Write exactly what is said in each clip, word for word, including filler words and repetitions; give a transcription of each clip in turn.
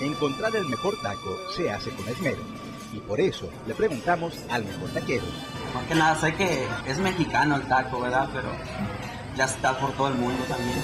Encontrar el mejor taco se hace con esmero. Y por eso le preguntamos al mejor taquero. Más que nada sé que es mexicano el taco, ¿verdad? Pero ya está por todo el mundo también.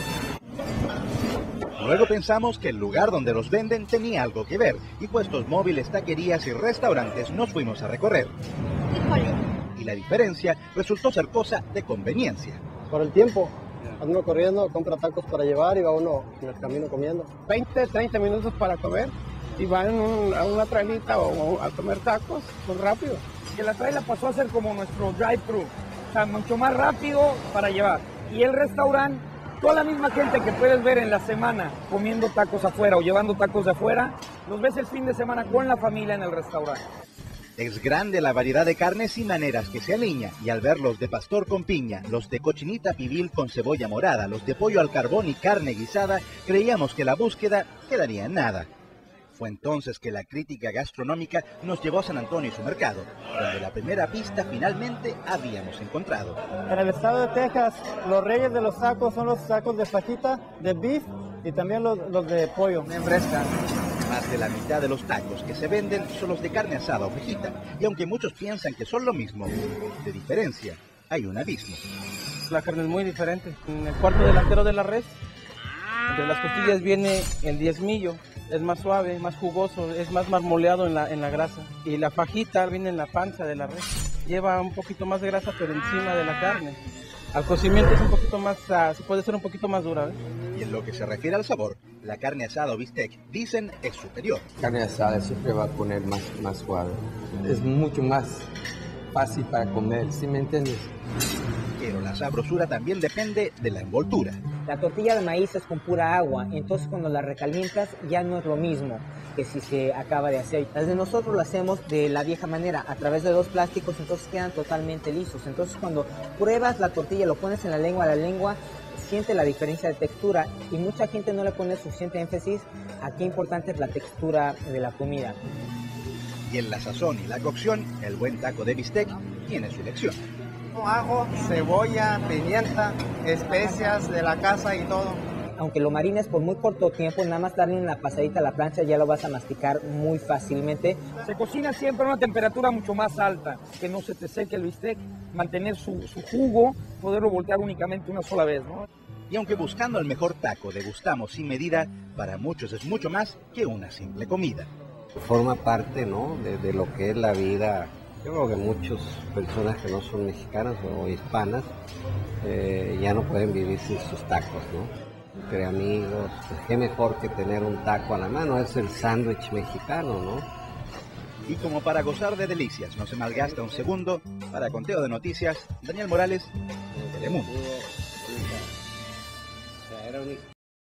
Luego pensamos que el lugar donde los venden tenía algo que ver, y puestos móviles, taquerías y restaurantes nos fuimos a recorrer. Híjole. Y la diferencia resultó ser cosa de conveniencia. Por el tiempo, ando corriendo, compra tacos para llevar y va uno en el camino comiendo. veinte, treinta minutos para comer y van un, a una trailita o, o a comer tacos, pues rápido. Que la traila pasó a ser como nuestro drive-thru, o sea, mucho más rápido para llevar. Y el restaurante, toda la misma gente que puedes ver en la semana comiendo tacos afuera o llevando tacos de afuera, los ves el fin de semana con la familia en el restaurante. Es grande la variedad de carnes y maneras que se aliña, y al ver los de pastor con piña, los de cochinita pibil con cebolla morada, los de pollo al carbón y carne guisada, creíamos que la búsqueda quedaría en nada. Fue entonces que la crítica gastronómica nos llevó a San Antonio y su mercado, donde la primera pista finalmente habíamos encontrado. En el estado de Texas, los reyes de los tacos son los tacos de fajita, de beef y también los, los de pollo. Bien fresca. Más de la mitad de los tacos que se venden son los de carne asada o fajita, y aunque muchos piensan que son lo mismo, de diferencia hay un abismo. La carne es muy diferente. En el cuarto delantero de la res, entre las costillas viene el diezmillo. Es más suave, más jugoso, es más marmoleado en la, en la grasa. Y la fajita viene en la panza de la res. Lleva un poquito más de grasa, pero encima de la carne. Al cocimiento es un poquito más, uh, puede ser un poquito más dura, ¿eh? Y en lo que se refiere al sabor, la carne asada o bistec, dicen, es superior. Carne asada siempre va a poner más, más suave. Es mucho más fácil para comer, ¿sí me entiendes? Pero la sabrosura también depende de la envoltura. La tortilla de maíz es con pura agua, entonces cuando la recalientas ya no es lo mismo que si se acaba de aceite. Las de nosotros lo hacemos de la vieja manera, a través de dos plásticos, entonces quedan totalmente lisos. Entonces cuando pruebas la tortilla, lo pones en la lengua, la lengua siente la diferencia de textura, y mucha gente no le pone suficiente énfasis a qué importante es la textura de la comida. Y en la sazón y la cocción, el buen taco de bistec tiene su lección. Ajo, cebolla, pimienta, especias de la casa y todo. Aunque lo marines por muy corto tiempo, nada más darle una pasadita a la plancha ya lo vas a masticar muy fácilmente. Se cocina siempre a una temperatura mucho más alta, que no se te seque el bistec, mantener su, su jugo, poderlo voltear únicamente una sola vez, ¿no? Y aunque buscando el mejor taco degustamos sin medida, para muchos es mucho más que una simple comida. Forma parte, ¿no?, de, de lo que es la vida. Yo creo que muchas personas que no son mexicanas o hispanas eh, ya no pueden vivir sin sus tacos, ¿no? Entre amigos, pues qué mejor que tener un taco a la mano, es el sándwich mexicano, ¿no? Y como para gozar de delicias no se malgasta un segundo, para Conteo de Noticias, Daniel Morales, Telemundo.